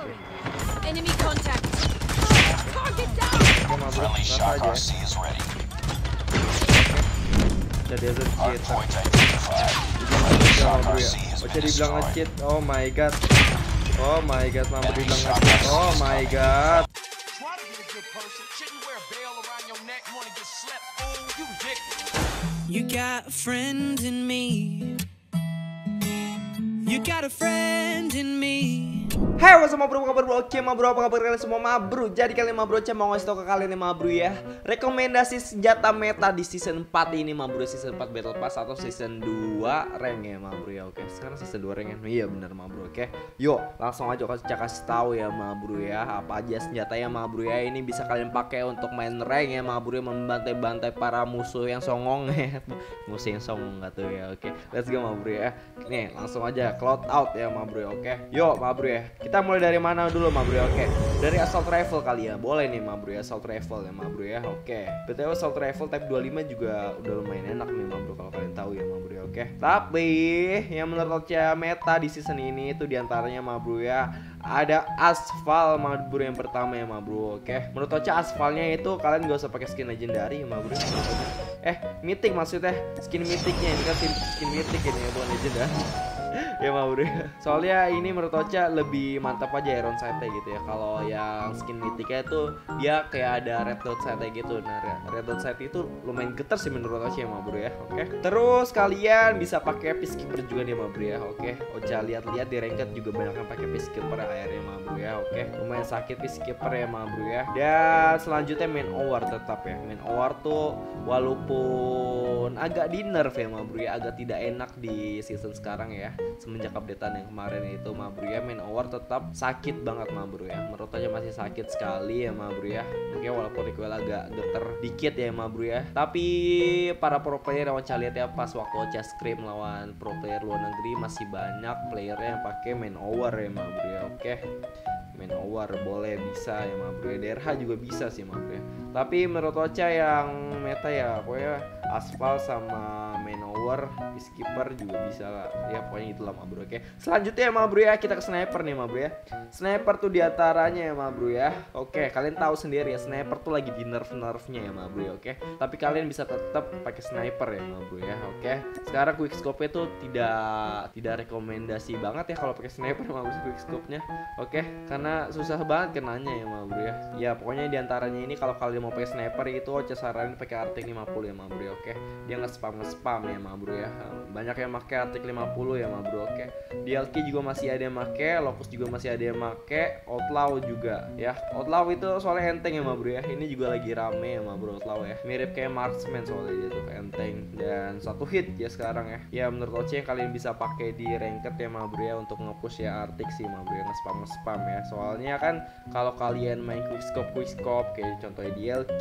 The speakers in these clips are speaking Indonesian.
Enemy contact. Target down. Oke ma bro, rata aja ya. Ada desert cheat. Ya ma bro ya. Oce dibilang nge-cheat. Oh my god. Oh my god, ma bro dibilang nge-cheat. Oh my god. You got a friend in me. You got a friend in me. Hey, what's up ma bro, apa kabar bro? Oke ma bro, apa kabar kalian semua ma bro? Jadi kali ini ma bro, saya mau ngasih tau ke kalian nih ma bro ya, rekomendasi senjata meta di season 4 ini ma bro. Season 4 Battle Pass atau season 2 rank ya ma bro ya. Oke, sekarang season 2 rank ya. Iya bener ma bro. Oke, yuk langsung aja kasih tahu ya ma bro ya, apa aja senjatanya ma bro ya. Ini bisa kalian pakai untuk main rank ya ma bro, membantai-bantai para musuh yang songong ya. Musuh yang songong gak tuh ya. Oke, let's go ma bro ya. Nih langsung aja cloud out ya ma bro. Oke, yuk ma bro ya. Kita mulai dari mana dulu ma bro? Oke, dari assault rifle kali ya. Boleh nih ma bro ya, assault rifle ya ma bro ya. Oke, BTW assault rifle type 25 juga udah lumayan enak nih ma bro, kalau kalian tahu ya ma bro ya. Oke, tapi yang menurut saya meta di season ini itu diantaranya ma bro ya, ada aspal ma bro yang pertama ya ma bro. Oke, menurut Ocha aspalnya itu kalian gak usah pakai skin legendary ma bro. Mythic maksudnya, skin mythicnya ini kan skin mythic ini ya, bukan legendary. Ya ma bro, soalnya ini menurut Ocha lebih mantap aja iron sight gitu ya. Kalau yang skin mythicnya itu dia kayak ada red dot sight gitu. Nah red dot sight itu lumayan getar sih menurut Ocha ya ma bro ya. Oke, terus kalian bisa pakai peacekeeper juga nih ma bro ya. Oke, Ocha lihat-lihat di ranked juga banyak yang pakai peacekeeper akhirnya ma bro ya. Oke, lumayan sakit peacekeeper ya ma bro ya. Dan selanjutnya main war tetap ya. Main war tuh walaupun agak di nerf ya ma bro ya, agak tidak enak di season sekarang ya, semenjak updatean yang kemarin itu ma bro ya. Main war tetap sakit banget ma bro ya, menurut aja masih sakit sekali ya ma bro ya. Oke, walaupun recoil agak geter dikit ya ma bro ya, tapi para pro player yang Ocha lihat ya pas waktu Ocha scrim lawan pro player luar negeri, masih banyak playernya yang pakai main war ya ma bro ya. Oke, main war boleh bisa ya ma bro ya. DRH juga bisa sih ma bro ya, tapi menurut Ocha yang meta ya pokoknya aspal sama main war, peacekeeper juga bisa lah ya, pokoknya itulah ma bro. Oke, selanjutnya ya ma bro ya, kita ke sniper nih ma bro ya. Sniper tuh diantaranya ya ma bro ya. Oke, kalian tahu sendiri ya, sniper tuh lagi di nerfnya ya ma bro ya. Oke, tapi kalian bisa tetap pakai sniper ya ma bro ya. Oke, sekarang quickscope tuh tidak rekomendasi banget ya kalau pakai sniper ma bro, quickscope-nya. Oke, karena susah banget kenanya ya ma bro ya. Ya pokoknya diantaranya ini kalau kalian mau pakai sniper itu Ocha saranin pakai Arctic 50 ya ma bro ya. Oke, dia nge-spam ya ma bro ya. Banyak yang pakai Arctic 50 ya ma bro. Oke, DLK juga masih ada yang pakai, Locus juga masih ada yang pakai, Outlaw juga ya. Outlaw itu soalnya enteng ya ma bro ya. Ini juga lagi rame ya ma bro Outlaw ya, mirip kayak marksman soalnya dia tuh enteng dan satu hit ya sekarang ya. Ya menurut Ocha yang kalian bisa pakai di ranked ya ma bro ya, untuk nge-push ya Arctic sih ma bro ya, nge-spam ya. Soalnya kan kalau kalian main quickscope kayak contohnya DLQ,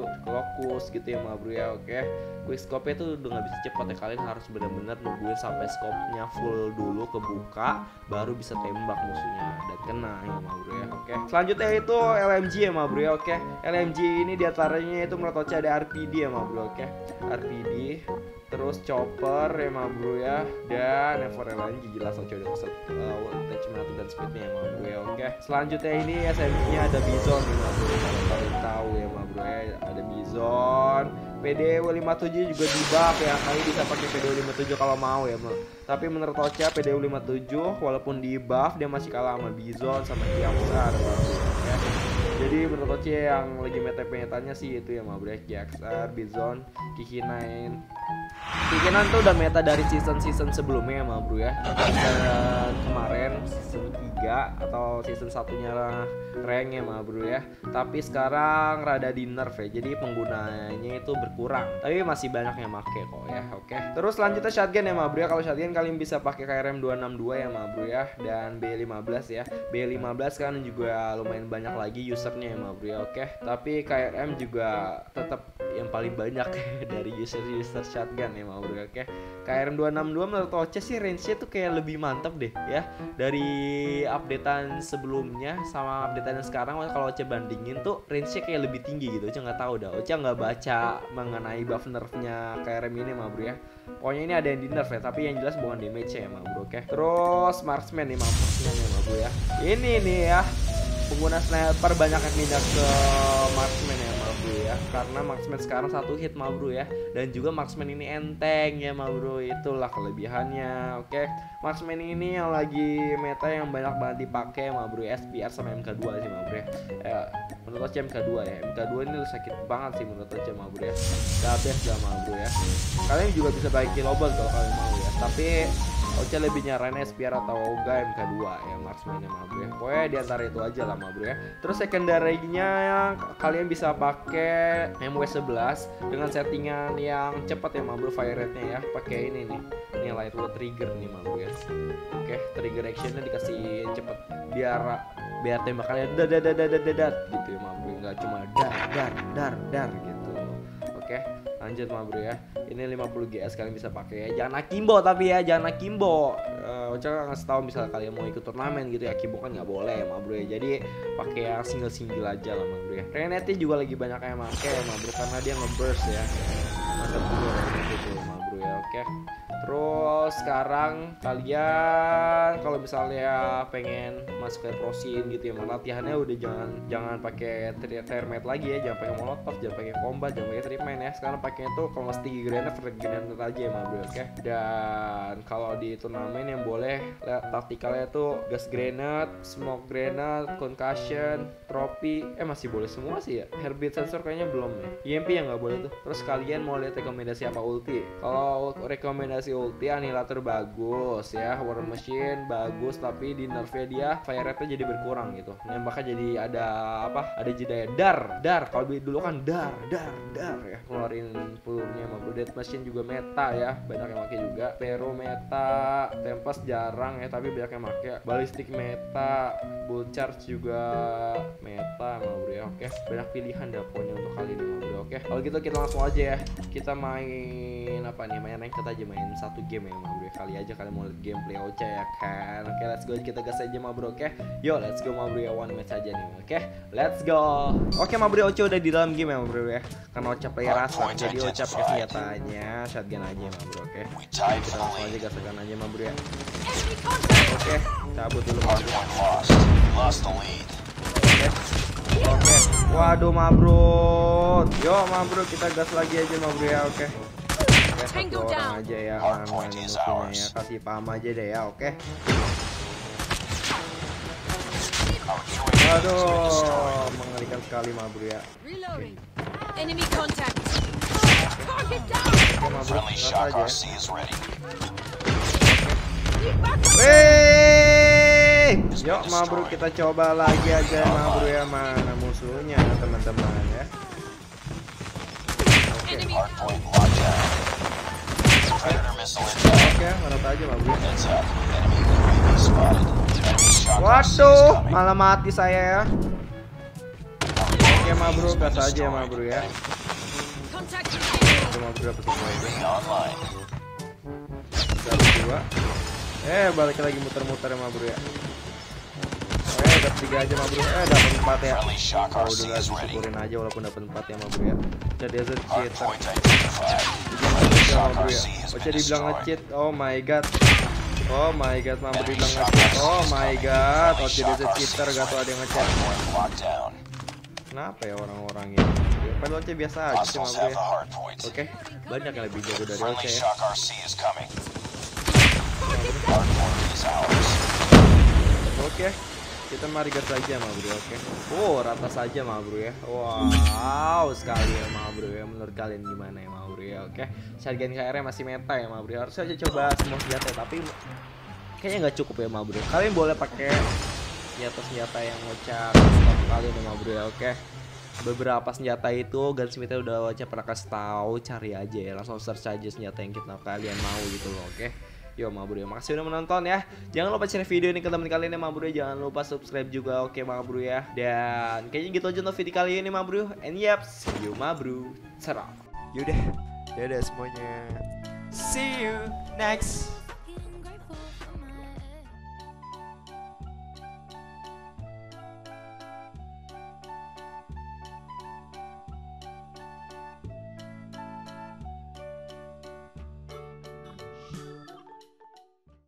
Locus gitu ya ma bro ya. Oke, quickscope itu udah nggak bisa cepat ya, kalian harus benar-benar nungguin sampai scope-nya full dulu kebuka baru bisa tembak musuhnya dan kena ya ma bro ya. Oke, selanjutnya itu LMG ya ma bro ya. Oke, LMG ini diantaranya itu menurut Ocha ada RPD ya ma bro. Oke, RPD, terus chopper ya ma bro ya, dan Evo LMG jelas Ocha udah keset attachment dan speednya ya ma bro ya. Oke, selanjutnya ini SMG nya ada Bizon ya ma bro, kalau kalian tahu ya ma bro ya, ada Bizon. PDW 57 juga di buff ya, kalian bisa pakai PDW 57 kalau mau ya. Tapi menurut Ocha PDW 57 walaupun di buff dia masih kalah sama Bizon sama Kiaksar ya. Jadi menurut Ocha yang lagi meta-metanya sih itu ya ma bro ya, Kiaksar, Bizon, Kikinain. Kikinain tuh udah meta dari season sebelumnya ya ma bro ya. Dan kemarin season 3 atau season satunya rank ya ma bro ya. Tapi sekarang rada di nerf ya, jadi penggunanya itu berkurang. Tapi masih banyak yang make kok ya. Oke, terus selanjutnya shotgun ya ma bro ya. Kalau shotgun kalian bisa pakai KRM 262 ya ma bro ya, dan B15 ya. B15 kan juga lumayan banyak lagi usernya ya ma bro ya. Oke, tapi KRM juga tetap yang paling banyak dari user shotgun ya ma bro. Oke, KRM262 menurut Oce sih range-nya tuh kayak lebih mantap deh ya dari updatean sebelumnya sama updatean yang sekarang. Kalau Oce bandingin tuh range-nya kayak lebih tinggi gitu. Oce nggak tahu dah, Oce nggak baca mengenai buff nerfnya KRM ini ma bro ya. Pokoknya ini ada yang di nerf ya, tapi yang jelas bukan damage-nya ya ma bro. Oke, terus marksman nih marksman ya ma bro ya. Ini nih ya, pengguna sniper banyak yang pindah ke marksman ya ma bro ya, karena marksman sekarang 1 hit ma bro ya, dan juga marksman ini enteng ya ma bro, itulah kelebihannya. Oke, marksman ini yang lagi meta yang banyak banget dipakai ma bro, SPR sama MK2 sih ma bro ya. Menurut Oce MK2 ya, MK2 ini sakit banget sih menurut Oce ma bro ya, the best lah ma bro ya. Kalian juga bisa pakai kilobot kalau kalian mau ya, tapi Oce lebih nyaranin SPR atau Oga MK2 ya marksman-nya ma bro ya. Pokoknya diantara itu aja lah ma bro ya. Terus secondary-nya kalian bisa pakai MW11 dengan settingan yang cepat ya ma bro, fire rate-nya ya. Pakai ini nih, ini light load trigger nih ma bro ya. Oke, trigger action-nya dikasih cepet biar tembakannya dar gitu ya ma bro, nggak cuma dar gitu. Oke, lanjut ma bro ya. Ini 50 GS kalian bisa pakai ya. Jangan akimbo tapi ya, jangan akimbo. Oce ngasih tahu misalnya kalian mau ikut turnamen gitu ya, akimbo kan nggak boleh ma bro ya. Jadi pakai yang single aja lah ma bro ya. Renate juga lagi banyak yang pakai ma bro karena dia ngeburst ya. Mantap juga gitu ma bro ya. Oke. Terus sekarang kalian kalau misalnya pengen masuk ke pro scene gitu ya, latihannya udah jangan pakai thermite lagi ya, jangan pakai molotov, jangan pakai combat, jangan pakai tripman ya. Sekarang pakainya tuh kalau sticky grenade, frag grenade aja ya ma bro. Oke. Dan kalau di turnamen yang boleh taktikalnya tuh gas grenade, smoke grenade, concussion, trophy, masih boleh semua sih ya. Heartbeat sensor kayaknya belum ya. EMP yang nggak boleh tuh. Terus kalian mau lihat rekomendasi apa ulti? Kalau rekomendasi ulti, Annihilator bagus ya, War Machine bagus, tapi di nerfnya dia fire rate-nya jadi berkurang gitu. Nembaknya jadi ada apa? Ada jeda ya, dar. Kalau dulu kan dar ya, keluarin pelurunya sama Death Machine juga meta ya, banyak yang pakai juga. Pero meta, Tempest jarang ya, tapi banyak yang pakai. Ballistic meta, Bull Charge juga meta ma bro ya. Oke, banyak pilihan dah pokoknya untuk kali ini ma bro. Oke, kalau gitu kita langsung aja ya, kita main apa nih, main ranked aja, main satu game ya ma bro. Kali aja kalian mau lihat gameplay Oce ya kan. Oke, let's go, kita gas aja ma bro. Oke, yo let's go ma bro ya, one match aja nih. Oke, let's go. Oke ma bro, Oce udah di dalam game ya ma bro ya, karena Oce player rasa, jadi Oce pakai senjatanya shotgun aja ma bro. Oke, kita langsung aja gaskan aja ma bro ya. Oke, cabut dulu ma bro. Oke, waduh ma bro, yo ma bro, kita gas lagi aja ma bro ya. Oke, satu orang aja ya, mana musuhnya ya, kasih paham aja deh ya. Oke, aduh, mengerikan sekali ma bro ya. Enemy contact. Target down. Oke ma bro, gas aja. Yuk ma bro, kita coba lagi aja ma bro ya, mana musuhnya teman-teman ya. Oke, menurut aja ma bro. Waduh, malah mati saya ya. Oke ma bro, gas aja ma bro ya. Oke ma bro, dapat semua aja. Dapat 2. Balik lagi muter-muter ya ma bro ya. Dapat 3 aja ma bro. Dapat 4 ya. Oh, udah lagi syukurin aja walaupun dapat 4 ya ma bro ya. Jadi desert cheater. Ya ma bro ya. Oce dibilang nge-cheat. Oh my god. Oh my god, ma bro dibilang nge-cheat. Oh my god. Oce desert cheater, gak tau ada yang nge-cheat. Kenapa ya orang-orang ini? Padahal Oce biasa aja sih ma bro ya. Oke, banyak yang lebih jago dari Oce ya. Oke, kita mari gas saja ma bro. Oke. Oh, rata saja ma bro ya. Wow, sekali ya ma bro ya. Menurut kalian gimana ya ma bro ya? Oke, shotgun KR masih meta ya ma bro. Harusnya aja coba semua senjata, tapi kayaknya nggak cukup ya ma bro. Kalian boleh pakai senjata yang ngocak stop kalian ya ma bro ya. Oke, beberapa senjata itu gunsmith-nya udah Oce pernah kasih tahu, cari aja ya, langsung search aja senjata yang kalian mau gitu loh. Oke, Yo ma bro ya, makasih udah menonton ya. Jangan lupa share video ini ke teman kalian ya ma bro. Jangan lupa subscribe juga, oke ma bro ya. Dan kayaknya gitu aja untuk video kali ini ma bro. And yep, see you ma bro. Serap. Yaudah semuanya. See you next